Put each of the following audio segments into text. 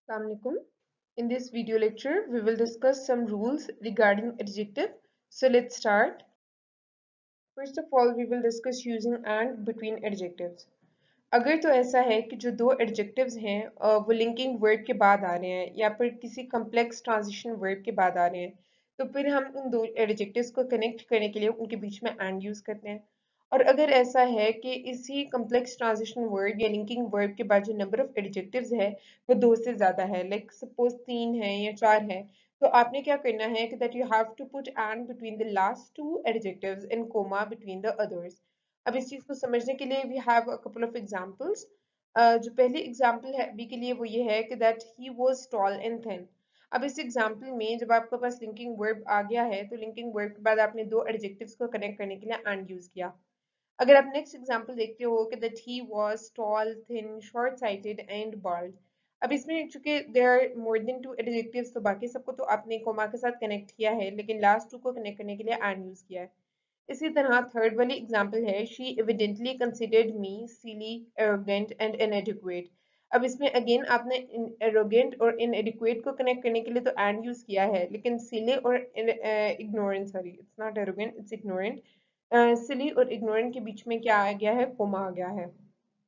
Assalamualaikum. In this video lecture, we will discuss some rules regarding adjective. So let's start. First of all, we will discuss using and between adjectives. अगर तो ऐसा है कि जो दो adjectives हैं वो linking word के बाद आ रहे हैं या फिर किसी complex transition word के बाद आ रहे हैं तो फिर हम उन दो adjectives को connect करने के लिए उनके बीच में and use करते हैं और अगर ऐसा है कि इसी complex transition word या linking word के बाद जो number of adjectives है वो दो से ज़्यादा है like suppose तीन है या चार है तो आपने क्या करना है कि that you have to put and between the last two adjectives and comma between the others. अब इस चीज को समझने के लिए we have a couple of examples जो पहली एग्जांपल है अभी के लिए वो ये है कि that he was tall and thin अब इस एग्जांपल में जब आपके पास लिंकिंग वर्ब आ गया है तो लिंकिंग वर्ब के बाद आपने दो एडजेक्टिव्स को कनेक्ट करने के लिए एंड यूज किया अगर आप नेक्स्ट एग्जांपल देखते हो कि that he was tall thin short sighted and bald अब इसमें चूंकि there are more than two adjectives तो बाकी सबको तो आपने कोमा के साथ कनेक्ट किया है लेकिन लास्ट टू को कनेक्ट करने के लिए एंड यूज किया है इसी तरह थर्ड वाली एग्जांपल है she evidently considered me silly arrogant and inadequate अब इसमें अगेन आपने एरोगेंट और इनएडिक्वेट को कनेक्ट करने के लिए तो एंड यूज किया है लेकिन सिली और ignorant sorry it's not arrogant it's ignorant silly और इग्नोरेंट के बीच में क्या आ गया है कोमा आ गया है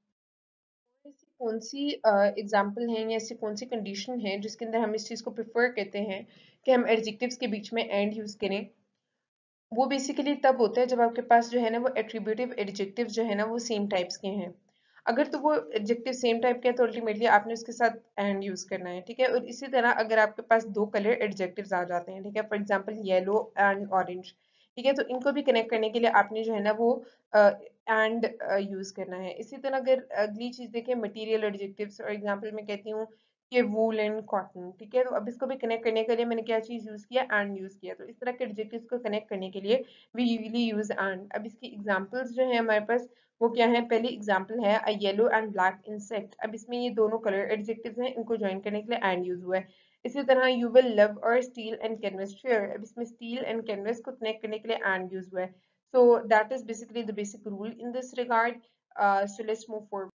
ऐसी कौन सी एग्जाम्पल है या ऐसी कौन सी कंडीशन है जिसके अंदर हम इस चीज़ को प्रेफर करते हैं कि हम एडजेक्टिव्स के बीच में एंड यूज करें वो बेसिकली तब होता है जब आपके पास जो है ना वो एट्रीब्यूटिव एडजेक्टिव जो है ना वो सेम टाइप्स के हैं अगर तो वो एडजेक्टिव सेम टाइप के हैं तो अल्टीमेटली आपने उसके साथ एंड यूज करना है ठीक है और इसी तरह अगर आपके पास दो कलर एडजेक्टिव्स आ जाते हैं ठीक है for example yellow and orange ठीक है तो इनको भी कनेक्ट करने के लिए आपने जो है ना वो एंड यूज करना है इसी तरह अगर अगली चीज देखें मटेरियल एडजेक्टिव्स और एग्जांपल में कहती हूँ कि वूल एंड कॉटन ठीक है तो अब इसको भी कनेक्ट करने के लिए मैंने क्या चीज यूज किया एंड यूज किया तो इस तरह के एडजेक्टिव्स को कनेक्ट करने के लिए वी यूजली यूज एंड अब इसकी एग्जांपल्स जो है हमारे पास वो क्या है पहली एग्जांपल है a yellow and black insect अब इसमें ये दोनों कलर एडजेक्टिव्स हैं इनको ज्वाइन करने के लिए एंड यूज हुआ है इसी तरह you will love our steel and canvas fair अब इसमें स्टील एंड कैनवस को कनेक्ट करने के लिए एंड यूज हुआ है so that is basically the basic rule in this regard so let's move forward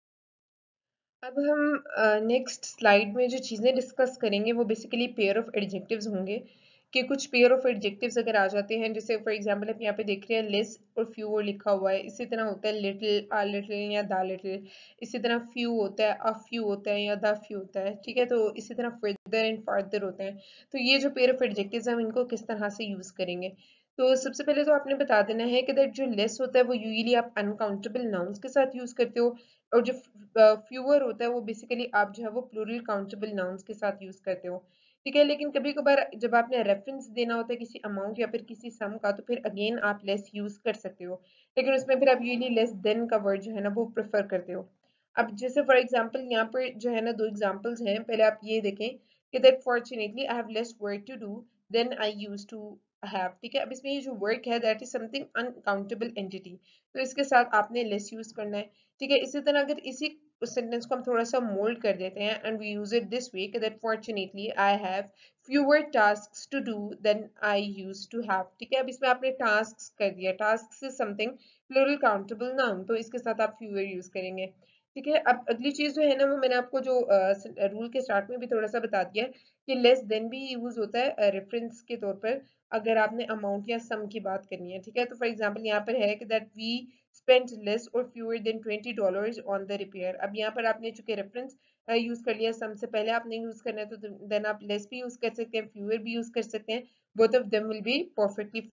अब हम नेक्स्ट स्लाइड में जो चीज़ें डिस्कस करेंगे वो बेसिकली पेयर ऑफ एडजेक्टिव्स होंगे कि कुछ पेयर ऑफ एडजेक्टिव्स अगर आ जाते हैं जैसे फॉर एग्जांपल आप यहाँ पे देख रहे हैं लेस और फ्यू लिखा हुआ है इसी तरह होता है लिटिल आ लिटिल या द लिटिल इसी तरह फ्यू होता है अ फ्यू होता है या द फ्यू होता है ठीक है तो इसी तरह फर्दर एंड फार्दर होते हैं तो ये जो पेयर ऑफ एडजेक्टिव्स हैं हम इनको किस तरह से यूज़ करेंगे तो सबसे पहले तो आपने बता देना है कि दैट जो लेस होता है वो यूजुअली आप अनकाउंटेबल नाउन्स के साथ यूज़ करते हो और जो फ्यूअर होता है वो बेसिकली आप जो है वो प्लूरल काउंटेबल नाउन्स के साथ यूज करते हो ठीक है लेकिन कभी कभार जब आपने रेफरेंस देना होता है किसी अमाउंट या फिर किसी सम का तो फिर अगेन आप लेस यूज कर सकते हो लेकिन उसमें फिर आप यूजली लेस देन का वर्ड जो है ना वो प्रेफर करते हो अब जैसे फॉर एग्जांपल यहाँ पर जो है ना दो एग्जांपल्स हैं पहले आप ये देखें कि that fortunately I have less work to do than I use to have ठीक है अब इसमें ये जो वर्क है that is something uncountable entity तो इसके साथ आपने लेस यूज करना है ठीक है इसी तरह अगर इसी सेंटेंस को हम थोड़ा सा मोल्ड कर देते हैं and we use it this way that fortunately I have fewer tasks to do than I used to have ठीक है अब इसमें आपने tasks कर दिया tasks is something plural countable noun तो इसके साथ आप fewer यूज करेंगे ठीक है अब अगली चीज जो है ना वो मैंने आपको जो रूल के स्टार्ट में भी थोड़ा सा बता दिया है कि लेस देन भी यूज होता है रेफरेंस के तौर पर अगर आपने अमाउंट या सम की बात करनी है ठीक है तो फॉर एग्जांपल यहाँ पर है कि that we spent less or fewer than $20 on the repair अब यहाँ पर आपने चूंकि रेफरेंस यूज कर लिया सम से पहले आपने यूज करना है तो देन आप लेस भी यूज कर सकते हैं फ्यूअर भी यूज कर सकते हैं both of them will be perfectly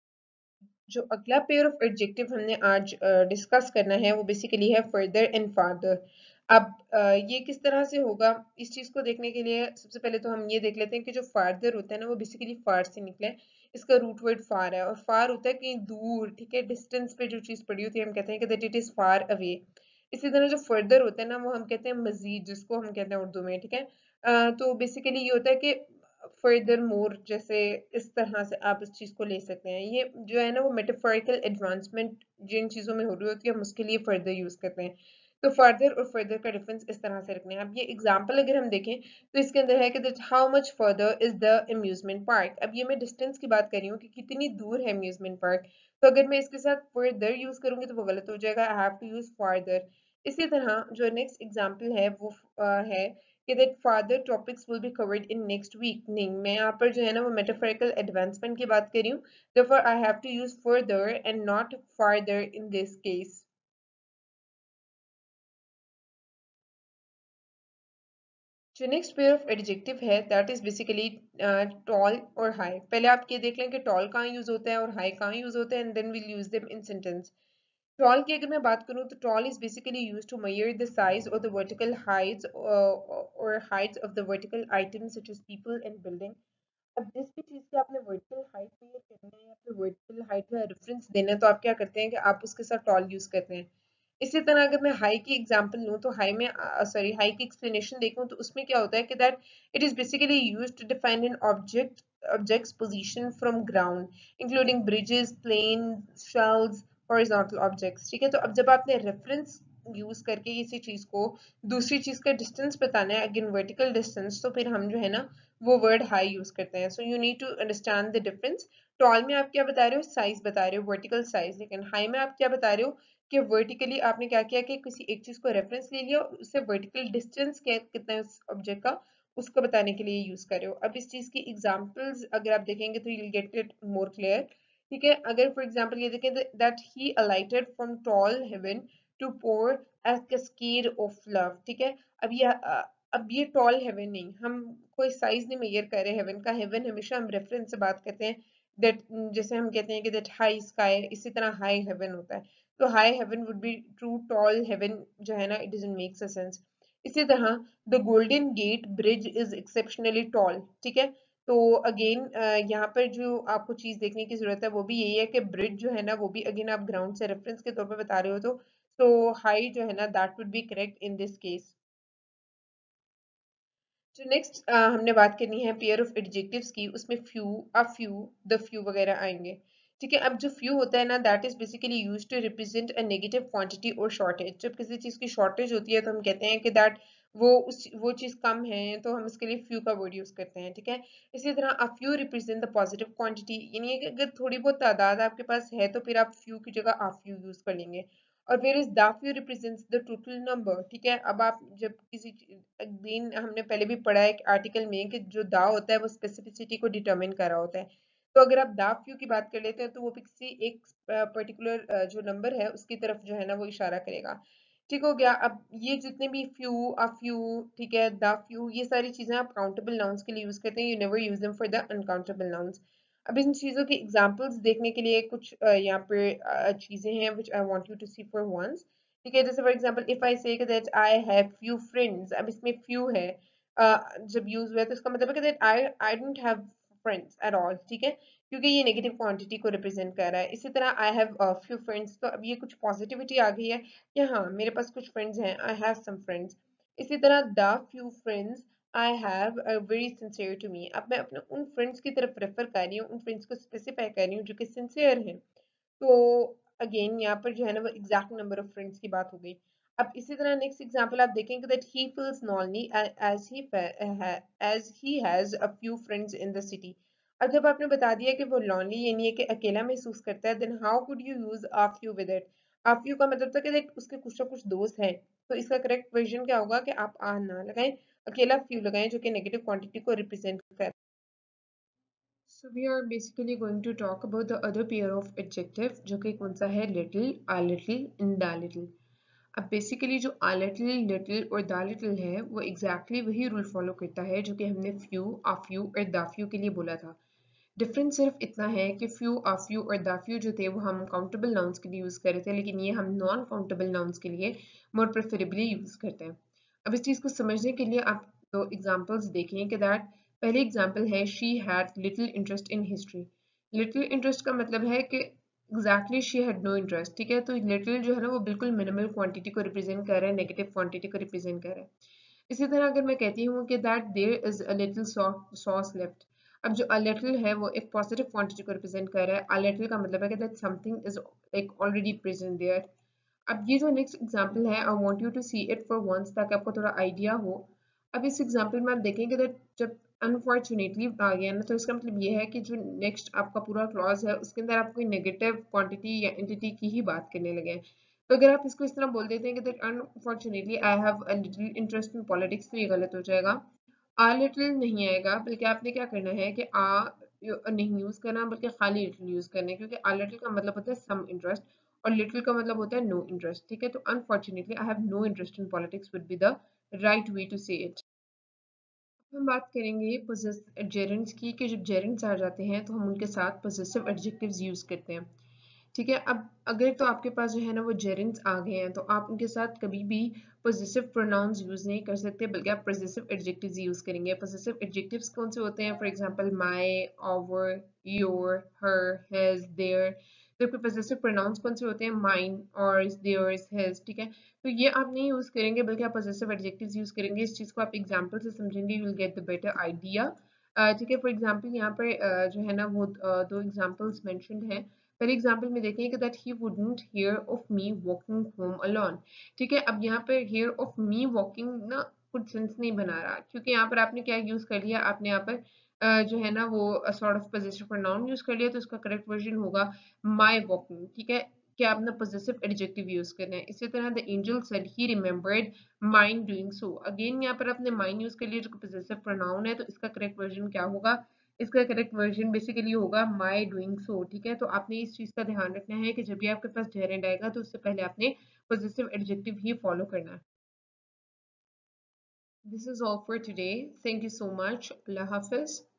जो अगला पेयर ऑफ एडजेक्टिव हमने आज डिस्कस करना है वो बेसिकली है फर्दर एंड फार्दर अब ये किस तरह से होगा इस चीज को देखने के लिए सबसे पहले तो हम ये देख लेते हैं कि जो फार्दर होता है ना वो बेसिकली फार से निकला है इसका रूट वर्ड फार है और फार होता है कहीं दूर ठीक है डिस्टेंस पे जो चीज पड़ी होती है हम कहते हैं कि that it is far away इसी तरह जो फर्दर होता है ना वो हम कहते हैं मजीद जिसको हम कहते हैं उर्दू में ठीक है तो बेसिकली ये होता है कि फर्दर मोर जैसे इस तरह से आप इस चीज को ले सकते हैं ये जो है ना वो मेटाफोरिकल एडवांसमेंट जिन चीजों में हो रही होती है हम उसके लिए फर्दर यूज करते हैं तो फर्दर और फर्दर का डिफरेंस इस तरह से रखने हैं अब ये एग्जांपल अगर हम देखें तो इसके अंदर है कि that how much further is the amusement park अब ये मैं डिस्टेंस की बात कर रही हूँ कि कितनी दूर है अम्यूजमेंट पार्क तो अगर मैं इसके साथ फर्दर यूज करूंगी तो वो गलत हो जाएगा I have to use further इसी तरह जो नेक्स्ट एग्जांपल है वो है कि that further topics will be covered in next week, नहीं, मैं यहाँ पर जो है ना वो मेटाफोरिकल एडवांसमेंट की बात कर रही हूँ, therefore I have to use further and not farther in this case. जो नेक्स्ट पेयर ऑफ एडजेक्टिव है दैट इज बेसिकली टॉल और हाई। पहले आप ये देख लें कि टॉल कहाँ यूज होता है और हाई कहाँ यूज होता है, and then will use them in sentence. Tall की अगर मैं बात करूँ तो tall is basically use to measure the size or the vertical heights or heights of the vertical items such as people and building। अब जिस भी चीज की आपने वर्टिकल हाइट मेजर करना है या फिर वर्टिकल हाइट का रेफरेंस देना है तो आप क्या करते हैं कि आप उसके साथ टॉल यूज करते हैं। इसी तरह अगर मैं हाई की एग्जांपल लूँ तो हाई में सॉरी हाई की एक्सप्लेनेशन देखूँ तो उसमें क्या होता है कि that it is basically used to define an object's position from ground including bridges, planes, shells, horizontal objects। ठीक है, तो अब जब आपने रेफरेंस यूज करके किसी चीज को दूसरी चीज का डिस्टेंस बताना है अगेन वर्टिकल डिस्टेंस, तो फिर हम जो है ना वो वर्ड हाई यूज करते हैं। So you need to understand the difference. Tall में आप क्या बता रहे हो, साइज बता रहे हो, वर्टिकल साइज, लेकिन हाई में आप क्या बता रहे हो कि वर्टिकली आपने क्या किया कि किसी एक चीज को रेफरेंस ले लिया और उससे वर्टिकल डिस्टेंस क्या कितना है उस ऑब्जेक्ट का, उसको बताने के लिए यूज कर रहे हो। अब इस चीज की एग्जांपल्स अगर आप देखेंगे तो you will get it more clear. ठीक है, अगर फॉर एग्जांपल ये देखें that he alighted from tall heaven to pour a cascade of love. ठीक है, अब ये टॉल हेवन नहीं, हम कोई साइज नहीं मेजर कर रहे हेवन का। हेवन हमेशा हम रेफरेंस से बात करते हैं, दैट जैसे हम कहते हैं कि दैट हाई स्काई, इसी तरह हाई हेवन होता है। तो high heaven would be true, tall heaven जो है ना इट डजंट मेक सेंस। इसी तरह the golden gate bridge is exceptionally tall. ठीक है, तो अगेन यहाँ पर जो आपको चीज देखने की जरूरत है वो भी यही है कि ब्रिज जो है ना वो भी अगेन आप ग्राउंड से रेफरेंस के तौर पर बता रहे हो, तो हाई जो है ना that would be correct in this case. जो नेक्स्ट हमने बात करनी है पेयर ऑफ एडजेक्टिव्स की, उसमें few, a few, the few वगैरह आएंगे। ठीक है, अब जो फ्यू होता है ना that is basically used to represent a negative quantity और शॉर्टेज। जब किसी चीज की शॉर्टेज होती है तो हम कहते हैं कि दैट वो चीज कम है, तो हम इसके लिए फ्यू का वर्ड यूज करते हैं। ठीक है, इसी तरह a few represent the positive quantity, यानी कि अगर थोड़ी बहुत तादाद आपके पास है तो फिर आप फ्यू की जगह आ फ्यू यूज कर लेंगे। और where is the few represents the total number. ठीक है, अब आप जब किसी अगेन हमने पहले भी पढ़ा है आर्टिकल में कि जो दा होता है वो स्पेसिफिसिटी को डिटरमिन कर रहा होता है। तो अगर आप दा फ्यू की बात कर लेते हैं तो वो भी किसी एक पर्टिकुलर जो नंबर है उसकी तरफ जो है ना वो इशारा करेगा। ठीक हो गया। अब ये जितने भी फ्यू, अ फ्यू, ठीक है, द फ्यू, ये सारी चीजें आप काउंटेबल नाउन्स के लिए यूज करते हैं, you never use them for the uncountable nouns. अब इन चीजों की एग्जांपल्स देखने के लिए कुछ यहाँ पे चीजें हैं which I want you to see for once। ठीक है, जैसे for example if I say that I have few friends, अब इसमें फ्यू है, जब यूज हुआ है तो इसका मतलब है कि that I don't have friends at all. ठीक है, क्योंकि ये नेगेटिव क्वांटिटी को रिप्रेजेंट कर रहा है। इसी तरह आई हैव फ्यू फ्रेंड्स, तो अब ये कुछ पॉजिटिविटी आ गई है कि हाँ मेरे पास कुछ फ्रेंड्स हैं, आई हैव सम फ्रेंड्स। इसी तरह the few friends I have very sincere to me, अब मैं अपने उन फ्रेंड्स की तरफ रेफर कर रही हूँ, उन फ्रेंड्स को स्पेसिफाई कर रही हूँ जो कि सिंसियर हैं। तो अगेन यहाँ पर जो है ना वो एग्जैक्ट नंबर ऑफ फ्रेंड्स की बात हो गई। अब इसी तरह नेक्स्ट एग्जांपल आप देखेंगे that he feels lonely as he has a few friends in the city। अब जब आपने बता दिया कि वो lonely यानी कि अकेला महसूस करता है, then how could you use a few with it। a few का मतलब था कि like उसके कुछ ना कुछ दोस्त हैं, तो इसका करेक्ट वर्जन क्या होगा कि आप आ ना लगाएं, अकेला few लगाएं जो कि नेगेटिव क्वांटिटी को रिप्रेजेंट कर। So we are basically going to talk about the other pair of adjective जो कि कौन सा है, little, a little and the little। अब बेसिकली जो a little, little और the little है वो exactly वही रूल फॉलो करता है जो कि हमने few, a few और the few के लिए बोला था। डिफरेंस सिर्फ इतना है कि few, a few और the few जो थे वो हम काउंटेबल नाउन्स के लिए यूज कर रहे थे, लेकिन ये हम नॉन काउंटेबल नाउन्स के लिए मोर प्रेफरेबली यूज करते हैं। अब इस चीज को समझने के लिए आप दो एग्जांपल्स देखें कि दैट पहली एग्जांपल है she had little interest in history. Little interest का मतलब है कि exactly she had no interest. ठीक है, तो लिटिल जो है ना वो बिल्कुल मिनिमल क्वांटिटी को रिप्रेजेंट कर रहा है, नेगेटिव क्वांटिटी को रिप्रेजेंट कर रहा है। इसी तरह अगर मैं कहती हूँ कि that there is a little sauce left, अब जो अ लिटिल है वो एक पॉजिटिव क्वांटिटी को रिप्रेजेंट कर रहा है, अ लिटिल का मतलब है कि that something is like already present there. अब ये जो नेक्स्ट एग्जांपल है I want you to see it for once ताकि आपको थोड़ा आइडिया हो। अब इस एग्जांपल में आप देखेंगे दैट जब अनफॉर्चुनेटली आ गया ना तो इसका मतलब ये है कि जो नेक्स्ट आपका पूरा क्लॉज है उसके अंदर आप कोई नेगेटिव क्वांटिटी या एंटिटी की ही बात करने लगे हैं। तो अगर आप इसको इस तरह बोल देते हैं कि that unfortunately I have a little interest in politics, तो ये गलत हो जाएगा। आ लिटिल नहीं आएगा, बल्कि आपने क्या करना है कि आ नहीं यूज करना, बल्कि खाली लिटिल यूज करना है, क्योंकि आ लिटिल का मतलब होता है सम इंटरेस्ट और लिटिल का मतलब होता है नो इंटरेस्ट। ठीक है, तो unfortunately I have no interest in politics would be the right way to say it. हम बात करेंगे पोजेसिव जेरेंड्स की, कि जब जेरेंड्स आ जाते हैं तो हम उनके साथ पोजेसिव एडजेक्टिव्स यूज करते हैं। ठीक है, अब अगर तो आपके पास जो है ना वो जेरेंड्स आ गए हैं, तो आप उनके साथ कभी भी पोजेसिव प्रोनाउंस यूज नहीं कर सकते, बल्कि आप पोजेसिव एडजेक्टिव्स यूज करेंगे। पोजेसिव एडजेक्टिव्स कौन से होते हैं? For example my, our, your, her, his, their. जबकि पोजेसिव प्रोनाउंस कौन से होते हैं? Mine, ours, theirs, his. ठीक है, तो ये आप नहीं यूज करेंगे, बल्कि आप पोजेसिव एडजेक्टिव्स यूज करेंगे। इस चीज को आप एग्जांपल से समझेंगे, you will get the better idea. ठीक है, फॉर एग्जांपल यहाँ पर जो है ना वो दो एग्जांपल्स मेंशन्ड हैं। पहले एग्जाम्पल में देखें कि that he wouldn't hear of me walking home alone. ठीक है, अब यहाँ पर हियर ऑफ मी वॉकिंग ना कुछ सेंस नहीं बना रहा, क्योंकि यहाँ पर आपने क्या यूज कर लिया, आपने यहाँ पर जो है ना वो sort of possessive pronoun use कर लिया, तो उसका करेक्ट वर्जन होगा माई वॉकिंग। ठीक है, क्या आपने पोजेसिव एडजेक्टिव यूज करना है। इसी तरह the angel said he remembered mine doing so. Again यहाँ पर आपने माइन यूज कर लिया जो पोजेसिव प्रोनाउन है, तो इसका करेक्ट वर्जन क्या होगा? इसका करेक्ट वर्जन बेसिकली होगा माई डूइंग सो। ठीक है, तो आपने इस चीज का ध्यान रखना है कि जब भी आपके पास जेरेंड आएगा तो उससे पहले आपने पॉजिटिव एडजेक्टिव ही फॉलो करना है। This is all for today, thank you so much, अल्लाह हाफिज।